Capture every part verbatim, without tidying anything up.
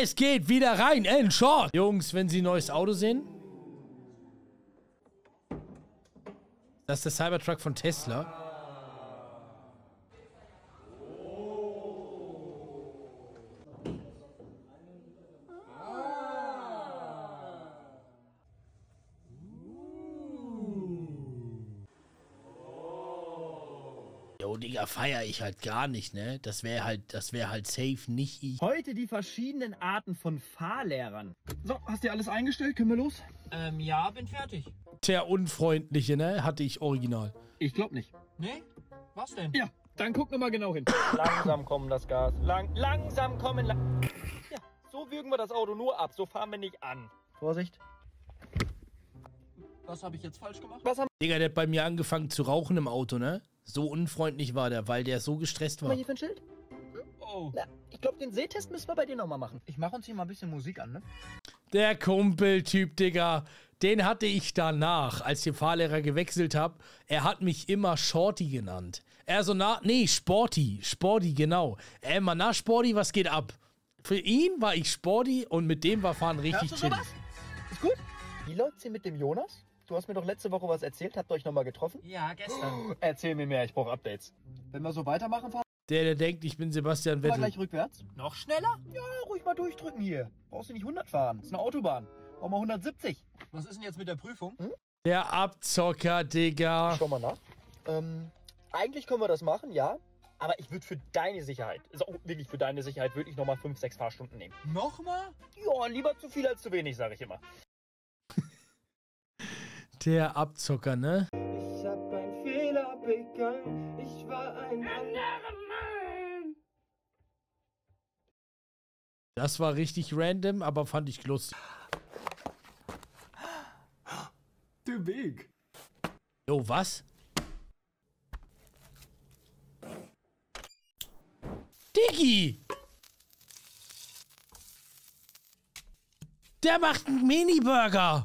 Es geht wieder rein in Short. Jungs, wenn Sie ein neues Auto sehen. Das ist der Cybertruck von Tesla. Jo, Digga, feier ich halt gar nicht, ne? Das wäre halt, das wäre halt safe nicht ich. Heute die verschiedenen Arten von Fahrlehrern. So, hast du dir alles eingestellt? Können wir los? Ähm, ja, bin fertig. Der Unfreundliche, ne? Hatte ich original. Ich glaub nicht. Nee? Was denn? Ja, dann guck noch mal genau hin. Langsam kommen das Gas. Lang, langsam kommen. La ja, so würgen wir das Auto nur ab. So fahren wir nicht an. Vorsicht. Was habe ich jetzt falsch gemacht? Was haben Digga, der hat bei mir angefangen zu rauchen im Auto, ne? So unfreundlich war der, weil der so gestresst wir war. hier für ein Schild? Oh. Na, ich glaube, den Sehtest müssen wir bei dir noch mal machen. Ich mache uns hier mal ein bisschen Musik an, ne? Der Kumpeltyp, Digga, den hatte ich danach, als ich den Fahrlehrer gewechselt habe. Er hat mich immer Shorty genannt. Er so, na, nee, Sporty, Sporty, genau. Er immer, na, Sporty, was geht ab? Für ihn war ich Sporty und mit dem war Fahren richtig Hörst du chill. sowas? Ist gut. Wie läuft's hier mit dem Jonas? Du hast mir doch letzte Woche was erzählt. Habt ihr euch noch mal getroffen? Ja, gestern. Erzähl mir mehr, ich brauche Updates. Wenn wir so weitermachen, fahren Der, der denkt, ich bin Sebastian wir Vettel. gleich rückwärts. Noch schneller? Ja, ruhig mal durchdrücken hier. Brauchst du nicht hundert fahren. Das ist eine Autobahn. Brauchen wir hundertsiebzig. Was ist denn jetzt mit der Prüfung? Hm? Der Abzocker, Digga. Schau mal nach. Ähm, eigentlich können wir das machen, ja. Aber ich würde für deine Sicherheit, also auch wirklich für deine Sicherheit, würde ich nochmal fünf, sechs Fahrstunden nehmen. Nochmal? Ja, lieber zu viel als zu wenig, sage ich immer. Der Abzocker, ne? Ich hab einen Fehler begangen. Ich war ein anderer Mann. Das war richtig random, aber fand ich lustig. Der Weg. Jo, was? Diggi! Der macht einen Mini-Burger!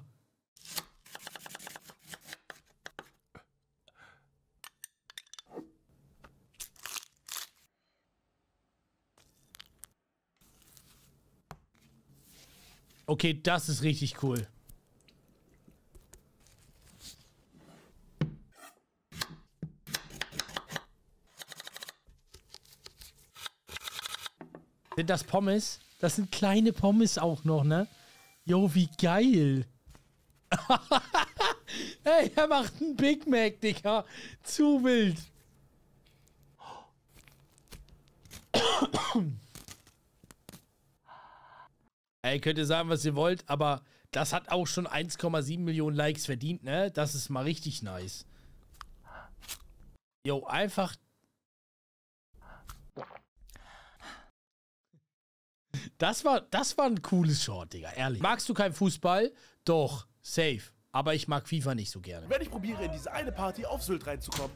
Okay, das ist richtig cool. Sind das Pommes? Das sind kleine Pommes auch noch, ne? Jo, wie geil. Ey, er macht einen Big Mac, Digga. Zu wild. Ey, könnt ihr sagen, was ihr wollt, aber das hat auch schon eins Komma sieben Millionen Likes verdient, ne? Das ist mal richtig nice. Jo, einfach... Das war, das war ein cooles Short, Digga, ehrlich. Magst du keinen Fußball? Doch, safe. Aber ich mag FIFA nicht so gerne. Wenn ich probiere, in diese eine Party auf Sylt reinzukommen.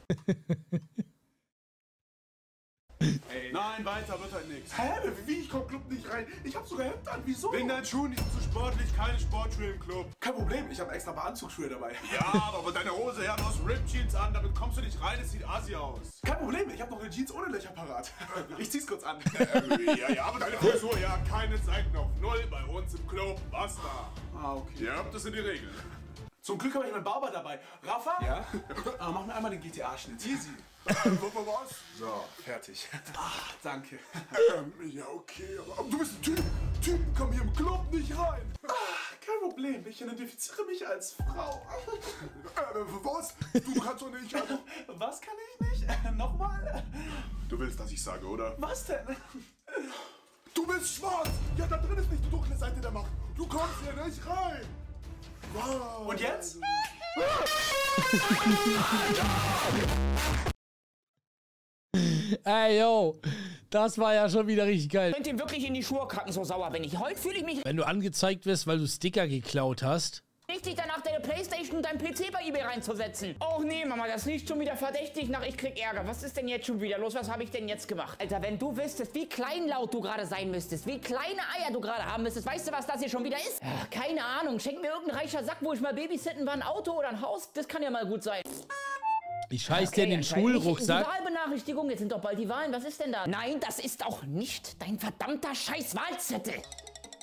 Ey. Nein, weiter wird halt nichts. Hä? Wie? Ich komm Club nicht rein. Ich hab sogar Hemd an. Wieso? Wegen deinen Schuhen nicht zu sportlich, keine Sportschuhe im Club. Kein Problem. Ich habe extra ein paar Anzugsschuhe dabei. Ja, aber deine Hose, ja, du hast Rip Jeans an, damit kommst du nicht rein, es sieht assi aus. Kein Problem. Ich habe noch eine Jeans ohne Löcher parat. Ich zieh's kurz an. Äh, ja, ja, aber deine Frisur, ja, keine Seiten auf Null bei uns im Club. Basta. Ah, okay. Ja, das sind die Regeln. Zum Glück habe ich meinen Barber dabei. Rafa? Ja? Ah, mach mir einmal den G T A-Schnitt. Easy. Was? So, fertig. Ah, danke. Ähm, ja, okay, aber du bist ein Typ. Typen kommen hier im Club nicht rein. Ah, kein Problem. Ich identifiziere mich als Frau. Äh, was? Du kannst doch nicht. Also, Was kann ich nicht? Äh, Nochmal? du willst, dass ich sage, oder? Was denn? Du bist schwarz! Ja, da drin ist nicht die dunkle Seite der Macht. Du kommst hier nicht rein! Wow. Und jetzt? Ey, yo. Das war ja schon wieder richtig geil. Könnt ihr wirklich in die Schuhe kacken, so sauer bin ich. Heute fühle ich mich Wenn du angezeigt wirst, weil du Sticker geklaut hast. richtig danach, deine Playstation und dein P C bei eBay reinzusetzen. Och nee, Mama, das riecht schon wieder verdächtig nach, ich krieg Ärger. Was ist denn jetzt schon wieder los? Was habe ich denn jetzt gemacht? Alter, wenn du wüsstest, wie kleinlaut du gerade sein müsstest, wie kleine Eier du gerade haben müsstest, weißt du, was das hier schon wieder ist? Ja, keine Ahnung. Schenk mir irgendein reicher Sack, wo ich mal babysitten war, ein Auto oder ein Haus. Das kann ja mal gut sein. Ich scheiß dir in den anscheinend nicht. Schulrucksack. Die Wahlbenachrichtigung, jetzt sind doch bald die Wahlen. Was ist denn da? Nein, das ist auch nicht dein verdammter scheiß Wahlzettel.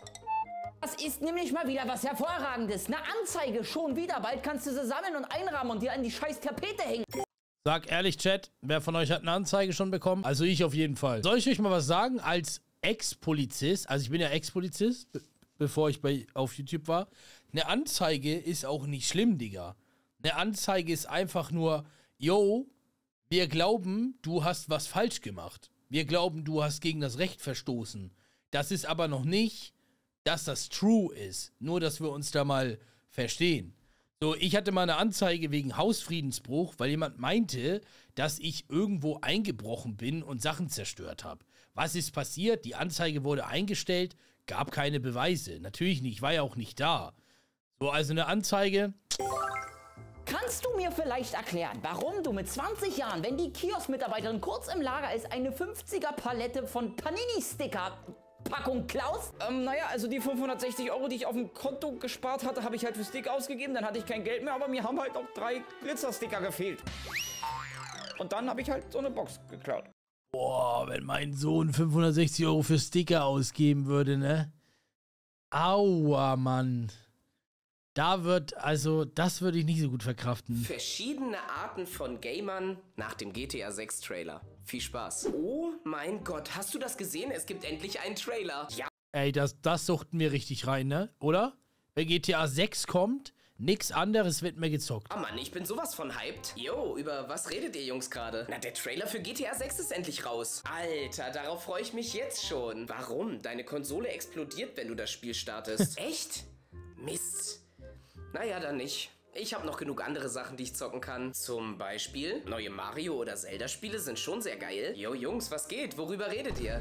Das ist nämlich mal wieder was Hervorragendes. Eine Anzeige, schon wieder. Bald kannst du sie sammeln und einrahmen und dir an die scheiß Tapete hängen. Sag ehrlich, Chat, wer von euch hat eine Anzeige schon bekommen? Also ich auf jeden Fall. Soll ich euch mal was sagen? Als Ex-Polizist, also ich bin ja Ex-Polizist, be bevor ich bei, auf YouTube war, eine Anzeige ist auch nicht schlimm, Digga. Eine Anzeige ist einfach nur, yo, wir glauben, du hast was falsch gemacht. Wir glauben, du hast gegen das Recht verstoßen. Das ist aber noch nicht, dass das true ist. Nur, dass wir uns da mal verstehen. So, ich hatte mal eine Anzeige wegen Hausfriedensbruch, weil jemand meinte, dass ich irgendwo eingebrochen bin und Sachen zerstört habe. Was ist passiert? Die Anzeige wurde eingestellt, gab keine Beweise. Natürlich nicht, ich war ja auch nicht da. So, also eine Anzeige. Kannst du mir vielleicht erklären, warum du mit zwanzig Jahren, wenn die Kiosk-Mitarbeiterin kurz im Lager ist, eine fünfziger Palette von Panini-Sticker-Packung klaust? Ähm, naja, also die fünfhundertsechzig Euro, die ich auf dem Konto gespart hatte, habe ich halt für Stick ausgegeben. Dann hatte ich kein Geld mehr, aber mir haben halt noch drei Glitzer-Sticker gefehlt. Und dann habe ich halt so eine Box geklaut. Boah, wenn mein Sohn fünfhundertsechzig Euro für Sticker ausgeben würde, ne? Aua, Mann. Da wird, also, das würde ich nicht so gut verkraften. Verschiedene Arten von Gamern nach dem G T A sechs Trailer. Viel Spaß. Oh mein Gott, hast du das gesehen? Es gibt endlich einen Trailer. Ja. Ey, das, das suchten wir richtig rein, ne? Oder? Wenn G T A sechs kommt, nix anderes wird mehr gezockt. Oh Mann, ich bin sowas von hyped. Yo, über was redet ihr Jungs gerade? Na, der Trailer für G T A sechs ist endlich raus. Alter, darauf freue ich mich jetzt schon. Warum? Deine Konsole explodiert, wenn du das Spiel startest. Echt? Mist. Naja, dann nicht. Ich habe noch genug andere Sachen, die ich zocken kann. Zum Beispiel neue Mario- oder Zelda-Spiele sind schon sehr geil. Yo, Jungs, was geht? Worüber redet ihr?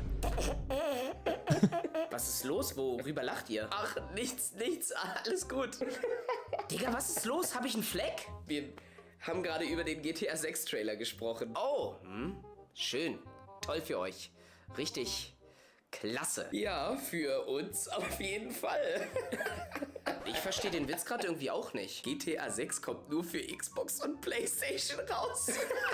Was ist los? Worüber lacht ihr? Ach, nichts, nichts. Alles gut. Digga, was ist los? Habe ich einen Fleck? Wir haben gerade über den G T A sechs Trailer gesprochen. Oh, hm. Schön. Toll für euch. Richtig klasse. Ja, für uns auf jeden Fall. Ich verstehe den Witz gerade irgendwie auch nicht. G T A sechs kommt nur für Xbox und PlayStation raus.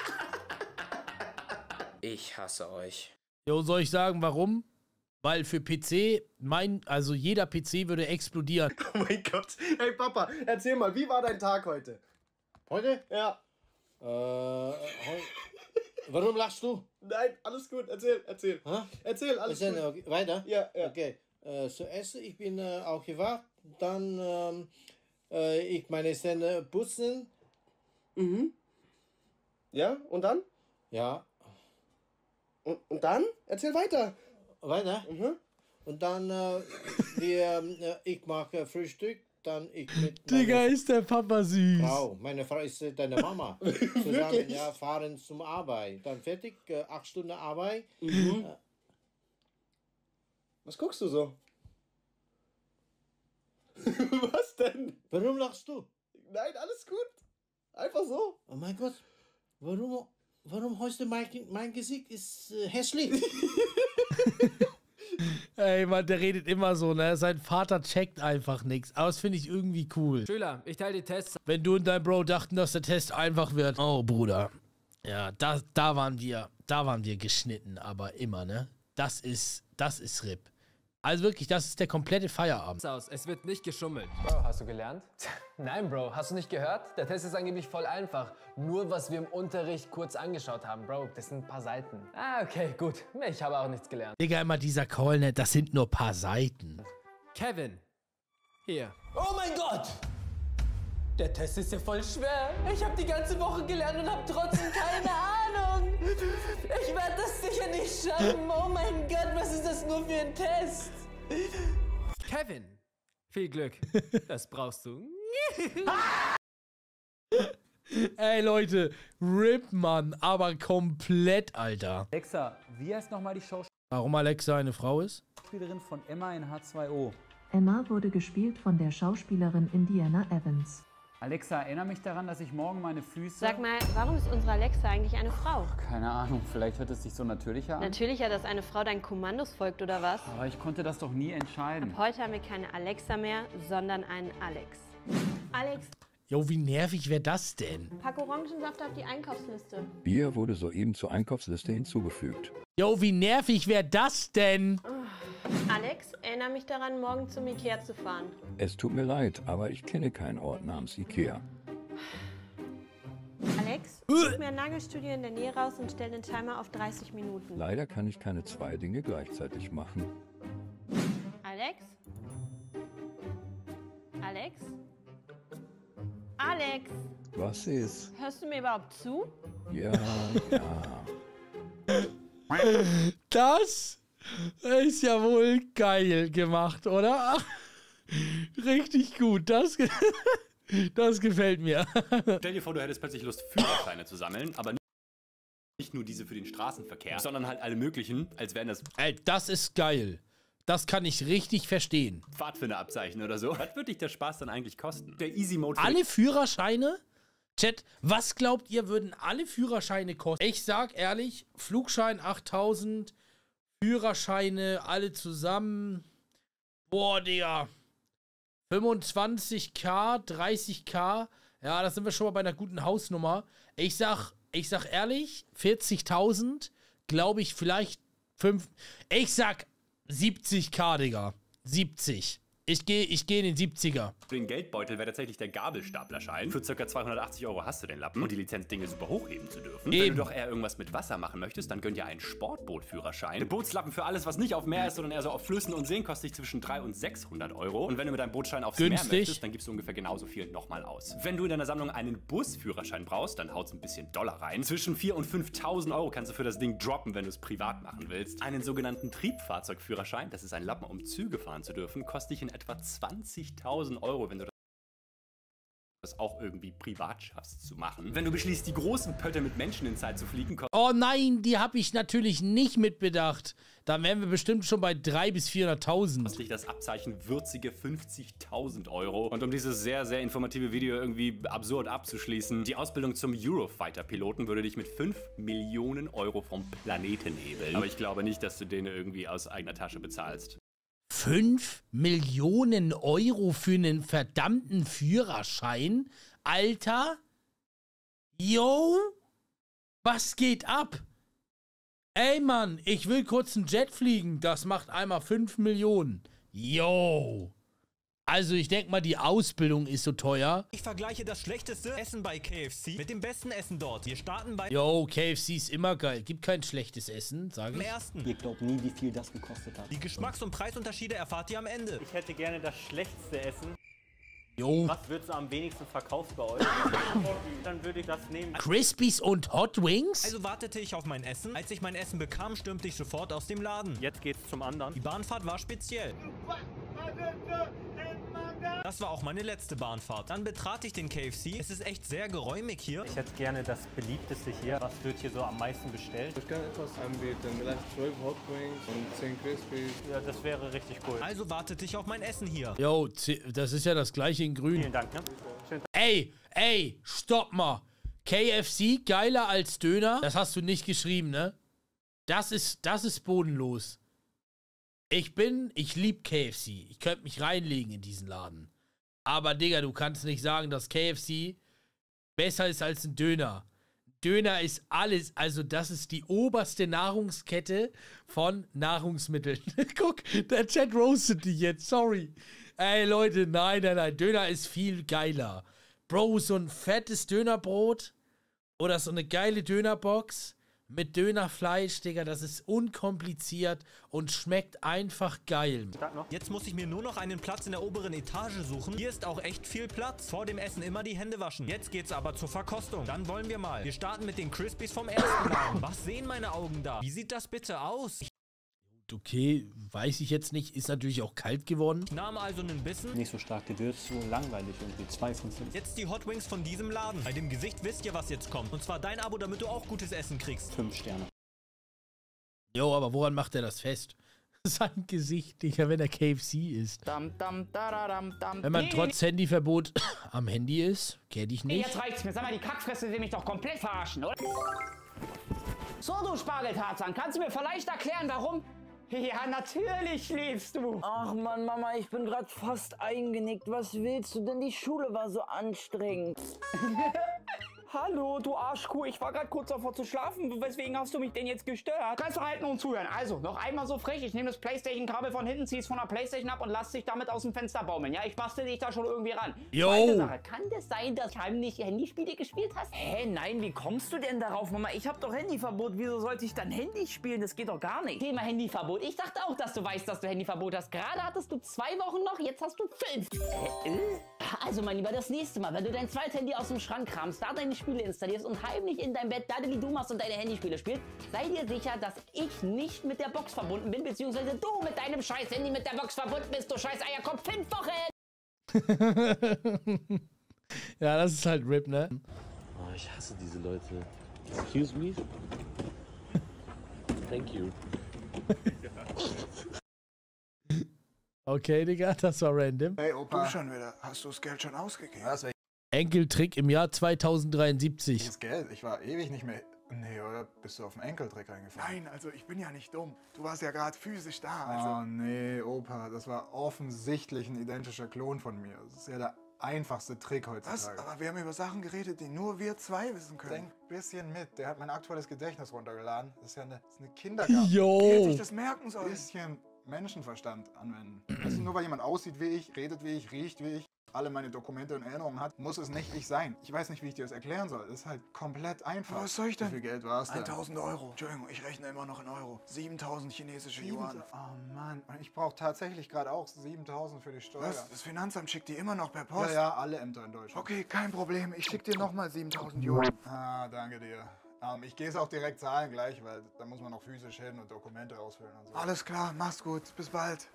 Ich hasse euch. Jo, soll ich sagen, warum? Weil für P C, mein, also jeder P C würde explodieren. Oh mein Gott. Hey Papa, erzähl mal, wie war dein Tag heute? Heute? Ja. Äh, heu Warum lachst du? Nein, alles gut, erzähl, erzähl. Hä? Erzähl, alles Ist gut. denn, okay, weiter? Ja, ja. Okay. Äh, zuerst, ich bin äh, aufgewacht, dann ähm, äh, ich meine Zähne putzen. Mhm. Ja, und dann? Ja. Und, und dann? Erzähl weiter. Weiter? Mhm. Und dann, äh, wir, äh, ich mache Frühstück, dann ich mit Digga, meiner ist der Papa süß. Frau, meine Frau ist äh, deine Mama. Zusammen, ja, fahren zum Arbeit. Dann fertig, äh, acht Stunden Arbeit. Mhm. Äh, Was guckst du so? Was denn? Warum lachst du? Nein, alles gut. Einfach so. Oh mein Gott, warum, warum heute mein, mein Gesicht ist äh, hässlich? Ey, Mann, der redet immer so, ne? Sein Vater checkt einfach nichts. Aber das finde ich irgendwie cool. Schüler, ich teile die Tests. Wenn du und dein Bro dachten, dass der Test einfach wird. Oh, Bruder. Ja, da, da waren wir, da waren wir geschnitten, aber immer, ne? Das ist, das ist R I P. Also wirklich, das ist der komplette Feierabend. Aus. Es wird nicht geschummelt. Bro, hast du gelernt? Nein, Bro, hast du nicht gehört? Der Test ist angeblich voll einfach. Nur was wir im Unterricht kurz angeschaut haben, Bro. Das sind ein paar Seiten. Ah, okay, gut. Ich habe auch nichts gelernt. Digga, immer dieser Call, ne? Das sind nur ein paar Seiten. Kevin. Hier. Oh mein Gott! Der Test ist ja voll schwer. Ich habe die ganze Woche gelernt und habe trotzdem keine Ahnung. Ich werde das sicher nicht schaffen. Oh mein Gott, was ist das nur für ein Test? Kevin. Viel Glück. Das brauchst du. Ey, Leute. R I P, Mann. Aber komplett, Alter. Alexa, wie heißt nochmal die Schauspielerin Warum Alexa eine Frau ist? von Emma in H zwei O? Emma wurde gespielt von der Schauspielerin Indiana Evans. Alexa, erinnere mich daran, dass ich morgen meine Füße... Sag mal, warum ist unsere Alexa eigentlich eine Frau? Keine Ahnung, vielleicht hört es sich so natürlicher an. Natürlicher, dass eine Frau deinen Kommandos folgt, oder was? Aber ich konnte das doch nie entscheiden. Ab heute haben wir keine Alexa mehr, sondern einen Alex. Alex, Jo, wie nervig wäre das denn? pack Orangensaft auf die Einkaufsliste. Bier wurde soeben zur Einkaufsliste hinzugefügt. Jo, wie nervig wäre das denn? Oh. Alex, erinnere mich daran, morgen zum Ikea zu fahren. Es tut mir leid, aber ich kenne keinen Ort namens Ikea. Alex, such mir ein Nagelstudio in der Nähe raus und stell den Timer auf dreißig Minuten. Leider kann ich keine zwei Dinge gleichzeitig machen. Alex? Alex? Alex? Was ist? Hörst du mir überhaupt zu? Ja, ja. Das ist ja wohl geil gemacht, oder? Richtig gut. Das, das gefällt mir. Stell dir vor, du hättest plötzlich Lust, Führerscheine zu sammeln, aber nicht nur diese für den Straßenverkehr, sondern halt alle möglichen, als wären das... Ey, das ist geil. Das kann ich richtig verstehen. Pfadfinderabzeichen oder so. Was würde dich der Spaß dann eigentlich kosten? Der Easy Mode... Alle Führerscheine? Chat, was glaubt ihr, würden alle Führerscheine kosten? Ich sag ehrlich, Flugschein achttausend, Führerscheine alle zusammen. Boah, Digga. fünfundzwanzigtausend, dreißigtausend. Ja, da sind wir schon mal bei einer guten Hausnummer. Ich sag, ich sag ehrlich, vierzigtausend, glaube ich, vielleicht fünf. Ich sag siebzigtausend, Digga. siebzig. Ich gehe ich geh in den siebziger. Für den Geldbeutel wäre tatsächlich der Gabelstaplerschein. Für ca. zweihundertachtzig Euro hast du den Lappen und die Lizenz, Dinge super hochheben zu dürfen. Eben. Wenn du doch eher irgendwas mit Wasser machen möchtest, dann gönn dir einen Sportbootführerschein. Der Bootslappen für alles, was nicht auf Meer ist, sondern eher so auf Flüssen und Seen, kostet dich zwischen dreihundert und sechshundert Euro. Und wenn du mit deinem Bootschein aufs Günstig. Meer möchtest, dann gibst du ungefähr genauso viel nochmal aus. Wenn du in deiner Sammlung einen Busführerschein brauchst, dann haut's ein bisschen Dollar rein. Zwischen viertausend und fünftausend Euro kannst du für das Ding droppen, wenn du es privat machen willst. Einen sogenannten Triebfahrzeugführerschein, das ist ein Lappen, um Züge fahren zu dürfen, kostet dich in etwa zwanzigtausend Euro, wenn du das auch irgendwie privat schaffst zu machen. Wenn du beschließt, die großen Pötte mit Menschen in Zeit zu fliegen, kostet Oh nein, die habe ich natürlich nicht mitbedacht. Da wären wir bestimmt schon bei dreihunderttausend bis vierhunderttausend. dich das Abzeichen würzige fünfzigtausend Euro. Und um dieses sehr, sehr informative Video irgendwie absurd abzuschließen, die Ausbildung zum Eurofighter-Piloten würde dich mit fünf Millionen Euro vom Planeten hebeln. Aber ich glaube nicht, dass du den irgendwie aus eigener Tasche bezahlst. fünf Millionen Euro für einen verdammten Führerschein? Alter? Yo? Was geht ab? Ey Mann, ich will kurz einen Jet fliegen. Das macht einmal fünf Millionen. Yo. Also ich denke mal, die Ausbildung ist so teuer. Ich vergleiche das schlechteste Essen bei K F C mit dem besten Essen dort. Wir starten bei... Yo, K F C ist immer geil. Gibt kein schlechtes Essen, sage Am ich. ersten. Ihr glaubt nie, wie viel das gekostet hat. Die Geschmacks- und Preisunterschiede erfahrt ihr am Ende. Ich hätte gerne das schlechteste Essen. Jo. Was wird so am wenigsten verkauft bei euch? Dann würde ich das nehmen. Crispies und Hot Wings? Also wartete ich auf mein Essen. Als ich mein Essen bekam, stürmte ich sofort aus dem Laden. Jetzt geht's zum anderen. Die Bahnfahrt war speziell. Das war auch meine letzte Bahnfahrt. Dann betrat ich den K F C. Es ist echt sehr geräumig hier. Ich hätte gerne das beliebteste hier. Was wird hier so am meisten bestellt? Ich kann etwas anbieten, vielleicht zwölf Hot Wings und zehn Crispies. Ja, das wäre richtig cool. Also wartete ich auf mein Essen hier. Yo, das ist ja das gleiche in grün. Vielen Dank, ne? Schönen Tag. Ey, ey, stopp mal. K F C geiler als Döner? Das hast du nicht geschrieben, ne? Das ist, das ist bodenlos. Ich bin, ich lieb K F C. Ich könnte mich reinlegen in diesen Laden. Aber, Digga, du kannst nicht sagen, dass K F C besser ist als ein Döner. Döner ist alles, also das ist die oberste Nahrungskette von Nahrungsmitteln. Guck, der Chat roastet dich jetzt, sorry. Ey, Leute, nein, nein, nein, Döner ist viel geiler. Bro, so ein fettes Dönerbrot oder so eine geile Dönerbox mit Dönerfleisch, Digga, das ist unkompliziert und schmeckt einfach geil. Jetzt muss ich mir nur noch einen Platz in der oberen Etage suchen. Hier ist auch echt viel Platz. Vor dem Essen immer die Hände waschen. Jetzt geht's aber zur Verkostung. Dann wollen wir mal. Wir starten mit den Crispies vom ersten Laden. Was sehen meine Augen da? Wie sieht das bitte aus? Okay, weiß ich jetzt nicht. Ist natürlich auch kalt geworden. Ich nahm also einen Bissen. Nicht so stark gewürzt, so langweilig irgendwie. Zwei von fünf. Jetzt die Hot Wings von diesem Laden. Bei dem Gesicht wisst ihr, was jetzt kommt. Und zwar dein Abo, damit du auch gutes Essen kriegst. Fünf Sterne. Jo, aber woran macht er das fest? Sein Gesicht, Digga, wenn er K F C ist. Dam, dam, daradam, dam. Wenn man trotz Handyverbot am Handy ist, kenn ich Ey, nicht. jetzt reicht's mir. Sag mal, die Kackfresse will mich doch komplett verarschen, oder? So, du Spargeltarzan, kannst du mir vielleicht erklären, warum? Ja, natürlich liebst du. Ach Mann, Mama, ich bin gerade fast eingenickt. Was willst du denn? Die Schule war so anstrengend. Hallo, du Arschkuh, ich war gerade kurz davor zu schlafen. Weswegen hast du mich denn jetzt gestört? Kannst du halten und zuhören. Also, noch einmal so frech. Ich nehme das Playstation-Kabel von hinten, zieh's von der Playstation ab und lass dich damit aus dem Fenster baumeln. Ja, ich bastel dich da schon irgendwie ran. Jo. Zweite Sache, kann das sein, dass du heimlich Handyspiele gespielt hast? Hä, nein, wie kommst du denn darauf, Mama? Ich hab doch Handyverbot. Wieso sollte ich dann Handy spielen? Das geht doch gar nicht. Thema Handyverbot. Ich dachte auch, dass du weißt, dass du Handyverbot hast. Gerade hattest du zwei Wochen noch, jetzt hast du fünf. Hä? Also, mein Lieber, das nächste Mal, wenn du dein zweites Handy aus dem Schrank kramst, da deine Spiele installierst und heimlich in dein Bett Daddeli-Du machst und deine Handyspiele spielst, sei dir sicher, dass ich nicht mit der Box verbunden bin, beziehungsweise du mit deinem scheiß Handy mit der Box verbunden bist, du scheiß Eierkopf, fünf Wochen! Ja, das ist halt R I P, ne? Oh, ich hasse diese Leute. Excuse me? Thank you. Okay, Digga, das war random. Hey, Opa. Du schon wieder. Hast du das Geld schon ausgegeben? Was? Enkeltrick im Jahr zweitausenddreiundsiebzig. Das Geld? Ich war ewig nicht mehr... Nee, oder bist du auf den Enkeltrick reingefallen? Nein, also ich bin ja nicht dumm. Du warst ja gerade physisch da. Also. Oh nee, Opa. Das war offensichtlich ein identischer Klon von mir. Das ist ja der einfachste Trick heutzutage. Was? Aber wir haben über Sachen geredet, die nur wir zwei wissen können. Denk ein bisschen mit. Der hat mein aktuelles Gedächtnis runtergeladen. Das ist ja eine, das ist eine Kindergarten. Jo. Wie hätte ich das merken sollen? Ein bisschen Menschenverstand anwenden. Also nur weil jemand aussieht wie ich, redet wie ich, riecht wie ich, alle meine Dokumente und Erinnerungen hat, muss es nicht ich sein. Ich weiß nicht, wie ich dir das erklären soll. Das ist halt komplett einfach. Was soll ich denn? Wie viel Geld war es denn? tausend Euro. Entschuldigung, ich rechne immer noch in Euro. siebentausend chinesische Yuan. Oh Mann, ich brauche tatsächlich gerade auch siebentausend für die Steuer. Was? Das Finanzamt schickt die immer noch per Post? Ja, ja, alle Ämter in Deutschland. Okay, kein Problem. Ich schicke dir nochmal siebentausend Yuan. Ah, danke dir. Um, ich gehe es auch direkt zahlen gleich, weil da muss man noch physisch hin und Dokumente ausfüllen und so. Alles klar, mach's gut. Bis bald.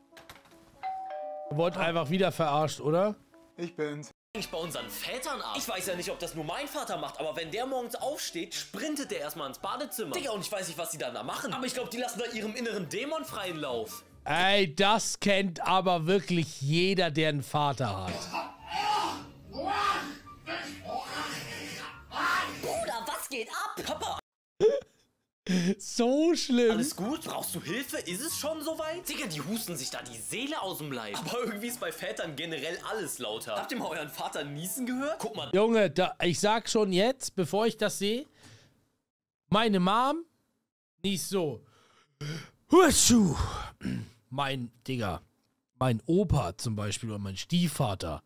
Wurde einfach wieder verarscht, oder? Ich bin's. Ich bei unseren Vätern ab. Ich weiß ja nicht, ob das nur mein Vater macht, aber wenn der morgens aufsteht, sprintet der erstmal ins Badezimmer. Digga, und ich weiß nicht, was die dann da machen. Aber ich glaube, die lassen da ihrem inneren Dämon freien Lauf. Ey, das kennt aber wirklich jeder, der einen Vater hat. Bruder, was geht ab? Papa. So schlimm. Alles gut? Brauchst du Hilfe? Ist es schon soweit? Digga, die husten sich da die Seele aus dem Leib. Aber irgendwie ist bei Vätern generell alles lauter. Habt ihr mal euren Vater niesen gehört? Guck mal. Junge, da, ich sag schon jetzt, bevor ich das sehe, meine Mom niest so. Hutschu. Mein, Digga, mein Opa zum Beispiel oder mein Stiefvater.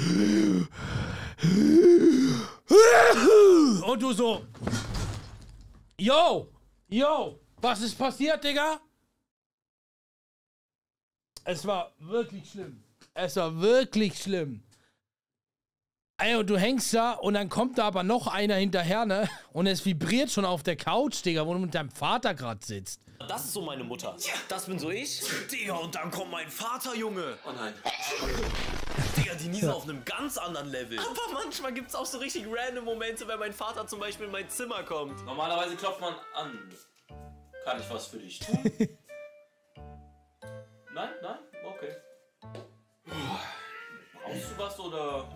Und du so. Yo. Yo, was ist passiert, Digga? Es war wirklich schlimm. Es war wirklich schlimm. Ey, und du hängst da und dann kommt da aber noch einer hinterher, ne? Und es vibriert schon auf der Couch, Digga, wo du mit deinem Vater gerade sitzt. Das ist so meine Mutter. Das bin so ich. Digga, und dann kommt mein Vater, Junge. Oh nein. Digga, die niesen auf einem ganz anderen Level. Aber manchmal gibt es auch so richtig random Momente, wenn mein Vater zum Beispiel in mein Zimmer kommt. Normalerweise klopft man an. Kann ich was für dich tun? Nein, nein? Okay. Brauchst du was oder...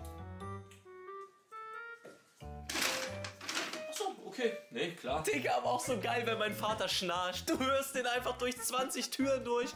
Achso, okay. Nee, klar. Digga, aber auch so geil, wenn mein Vater schnarcht. Du hörst den einfach durch zwanzig Türen durch.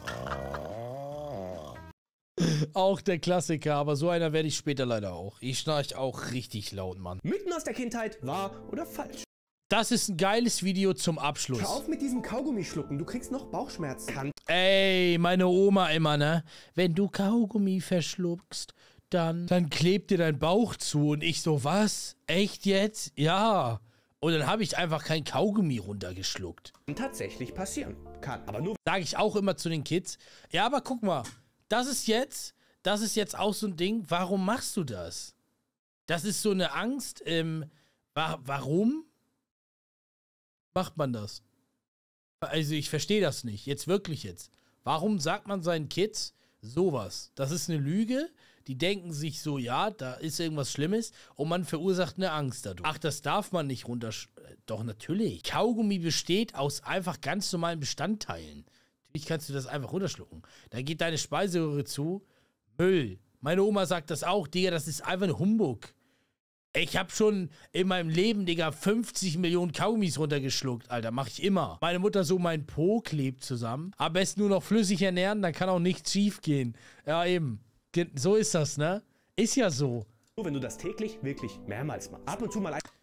Auch der Klassiker, aber so einer werde ich später leider auch. Ich schnarch auch richtig laut, Mann. Mythen aus der Kindheit, wahr oder falsch? Das ist ein geiles Video zum Abschluss. Hör auf mit diesem Kaugummi schlucken, du kriegst noch Bauchschmerzen. Ey, meine Oma immer, ne? Wenn du Kaugummi verschluckst, dann, dann klebt dir dein Bauch zu. Und ich so, was? Echt jetzt? Ja. Und dann habe ich einfach kein Kaugummi runtergeschluckt. Kann tatsächlich passieren. Kann, aber nur... Sage ich auch immer zu den Kids. Ja, aber guck mal, das ist jetzt, das ist jetzt auch so ein Ding, warum machst du das? Das ist so eine Angst, ähm, wa warum macht man das? Also ich verstehe das nicht, jetzt wirklich jetzt. Warum sagt man seinen Kids sowas? Das ist eine Lüge, die denken sich so, ja, da ist irgendwas Schlimmes und man verursacht eine Angst dadurch. Ach, das darf man nicht runtersch... Doch, natürlich. Kaugummi besteht aus einfach ganz normalen Bestandteilen. Natürlich kannst du das einfach runterschlucken. Da geht deine Speiseröhre zu, Müll. Meine Oma sagt das auch, Digga, das ist einfach ein Humbug. Ich habe schon in meinem Leben, Digga, fünfzig Millionen Kaugummis runtergeschluckt, Alter, mach ich immer. Meine Mutter so, mein Po klebt zusammen. Am besten nur noch flüssig ernähren, dann kann auch nichts schief gehen. Ja, eben. So ist das, ne? Ist ja so. Nur wenn du das täglich wirklich mehrmals machst. Ab und zu mal ein...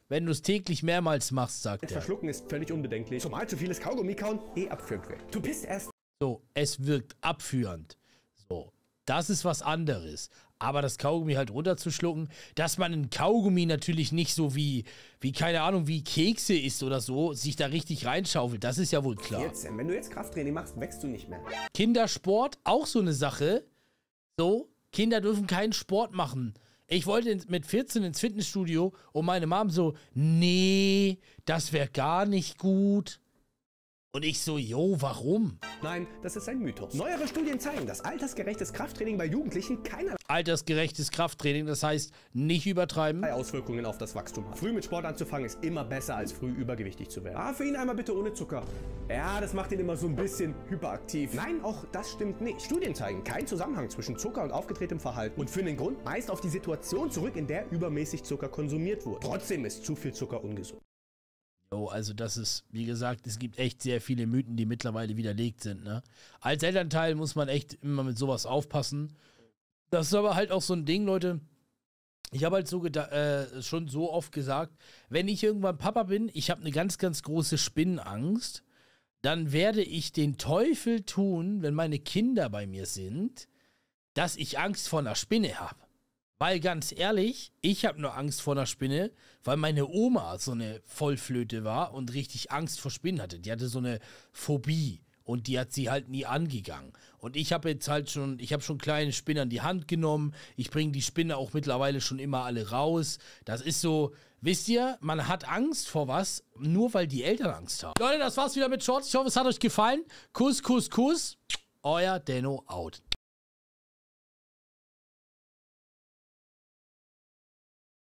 wenn du es täglich mehrmals machst, sagt er. Verschlucken ist völlig unbedenklich. Zumal zu vieles Kaugummi kauen eh abführend wirkt. Du bist erst... So, es wirkt abführend. So, das ist was anderes. Aber das Kaugummi halt runterzuschlucken, dass man ein Kaugummi natürlich nicht so wie, wie keine Ahnung, wie Kekse isst oder so, sich da richtig reinschaufelt, das ist ja wohl klar. vierzehn. Wenn du jetzt Krafttraining machst, wächst du nicht mehr. Kindersport, auch so eine Sache. So, Kinder dürfen keinen Sport machen. Ich wollte mit vierzehn ins Fitnessstudio und meine Mom so, nee, das wäre gar nicht gut. Und ich so, jo, warum? Nein, das ist ein Mythos. Neuere Studien zeigen, dass altersgerechtes Krafttraining bei Jugendlichen keinerlei Altersgerechtes Krafttraining, das heißt, nicht übertreiben. Auswirkungen auf das Wachstum hat. Früh mit Sport anzufangen ist immer besser, als früh übergewichtig zu werden. Ah, für ihn einmal bitte ohne Zucker. Ja, das macht ihn immer so ein bisschen hyperaktiv. Nein, auch das stimmt nicht. Studien zeigen keinen Zusammenhang zwischen Zucker und aufgetretenem Verhalten und führen den Grund meist auf die Situation zurück, in der übermäßig Zucker konsumiert wurde. Trotzdem ist zu viel Zucker ungesund. Oh, also das ist, wie gesagt, es gibt echt sehr viele Mythen, die mittlerweile widerlegt sind, ne? Als Elternteil muss man echt immer mit sowas aufpassen. Das ist aber halt auch so ein Ding, Leute. Ich habe halt so äh, schon so oft gesagt, wenn ich irgendwann Papa bin, ich habe eine ganz, ganz große Spinnenangst, dann werde ich den Teufel tun, wenn meine Kinder bei mir sind, dass ich Angst vor einer Spinne habe. Weil ganz ehrlich, ich habe nur Angst vor einer Spinne, weil meine Oma so eine Vollflöte war und richtig Angst vor Spinnen hatte. Die hatte so eine Phobie und die hat sie halt nie angegangen. Und ich habe jetzt halt schon, ich habe schon kleine Spinnen an die Hand genommen. Ich bringe die Spinne auch mittlerweile schon immer alle raus. Das ist so, wisst ihr, man hat Angst vor was, nur weil die Eltern Angst haben. Leute, das war's wieder mit Shorts. Ich hoffe, es hat euch gefallen. Kuss, Kuss, Kuss. Euer Denno out.